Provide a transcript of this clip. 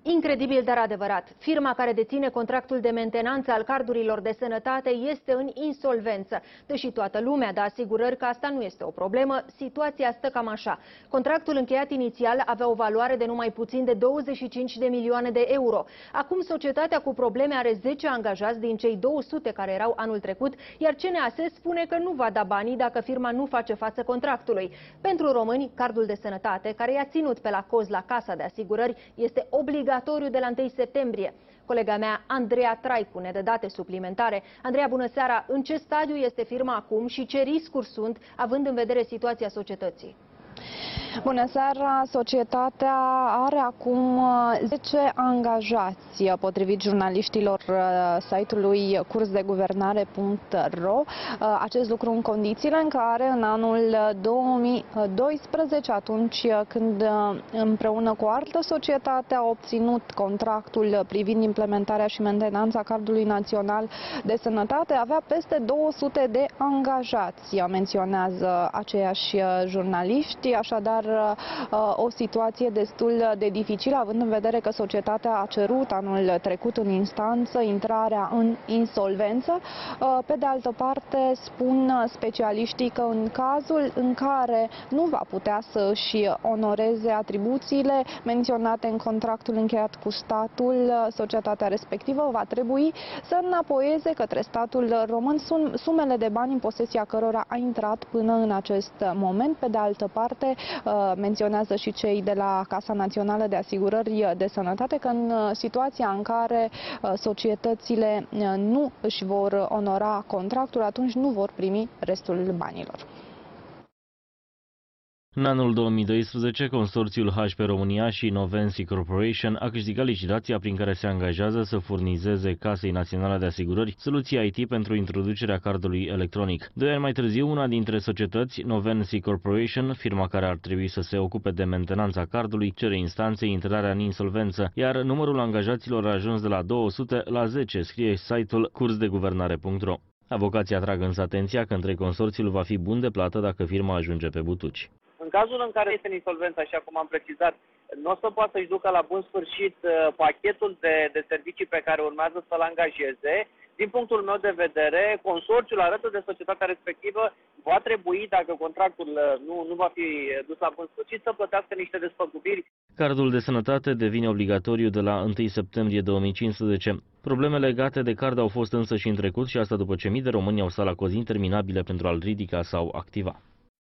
Incredibil, dar adevărat. Firma care deține contractul de mentenanță al cardurilor de sănătate este în insolvență. Deși toată lumea dă asigurări că asta nu este o problemă, situația stă cam așa. Contractul încheiat inițial avea o valoare de numai puțin de 25 de milioane de euro. Acum societatea cu probleme are 10 angajați din cei 200 care erau anul trecut, iar CNAS spune că nu va da banii dacă firma nu face față contractului. Pentru români, cardul de sănătate, care i-a ținut pe la coz la Casa de Asigurări, este obligatoriu de la 1 septembrie. Colega mea, Andreea Traicu, ne dă date suplimentare. Andreea, bună seara! În ce stadiu este firma acum și ce riscuri sunt, având în vedere situația societății? Bună seara! Societatea are acum 10 angajați, potrivit jurnaliștilor site-ului cursdeguvernare.ro. Acest lucru în condițiile în care în anul 2012, atunci când împreună cu o altă societate a obținut contractul privind implementarea și mentenanța cardului național de sănătate, avea peste 200 de angajați, menționează aceiași jurnaliști, așadar o situație destul de dificilă, având în vedere că societatea a cerut anul trecut în instanță intrarea în insolvență. Pe de altă parte, spun specialiștii că în cazul în care nu va putea să își onoreze atribuțiile menționate în contractul încheiat cu statul, societatea respectivă va trebui să înapoieze către statul român sumele de bani în posesia cărora a intrat până în acest moment. Pe de altă parte, menționează și cei de la Casa Națională de Asigurări de Sănătate că în situația în care societățile nu își vor onora contractul, atunci nu vor primi restul banilor. În anul 2012, consorțiul HP România și Novensi Corporation a câștigat licitația prin care se angajează să furnizeze Casei Naționale de Asigurări soluții IT pentru introducerea cardului electronic. 2 ani mai târziu, una dintre societăți, Novensi Corporation, firma care ar trebui să se ocupe de mentenanța cardului, cere instanței intrarea în insolvență, iar numărul angajaților a ajuns de la 200 la 10, scrie site-ul cursdeguvernare.ro. Avocații atrag însă atenția că între consorțiul va fi bun de plată dacă firma ajunge pe butuci. În cazul în care este în insolvență, așa cum am precizat, nu o să poată să-și ducă la bun sfârșit pachetul de servicii pe care urmează să-l angajeze. Din punctul meu de vedere, consorțiul alături de societatea respectivă va trebui, dacă contractul nu va fi dus la bun sfârșit, să plătească niște despăgubiri. Cardul de sănătate devine obligatoriu de la 1 septembrie 2015. Probleme legate de card au fost însă și în trecut și asta după ce mii de români au stat la cozi interminabile pentru a-l ridica sau activa.